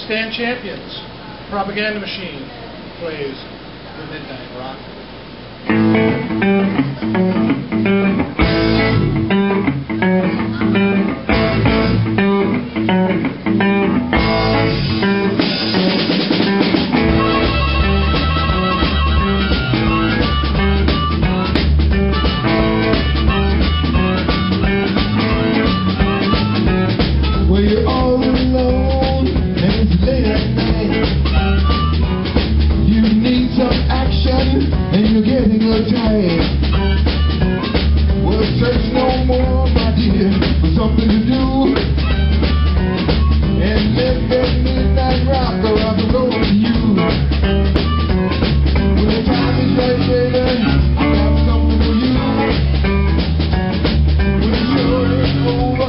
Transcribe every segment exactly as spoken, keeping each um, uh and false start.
Stann Champions, Propaganda Machine plays the Midnight Rock. Well, you're all alone and it's late at night. You need some action and you're getting uptight. Well, search no more, my dear, for something to do. And let that midnight rock rock and roll to you. When the time is right, baby, I got something for you. When the show is over,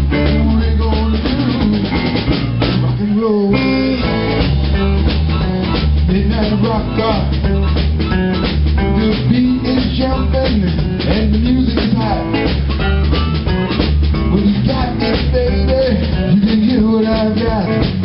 midnight rocker, the beat is jumping and the music is hot. When you got this, baby, you can hear what I've got.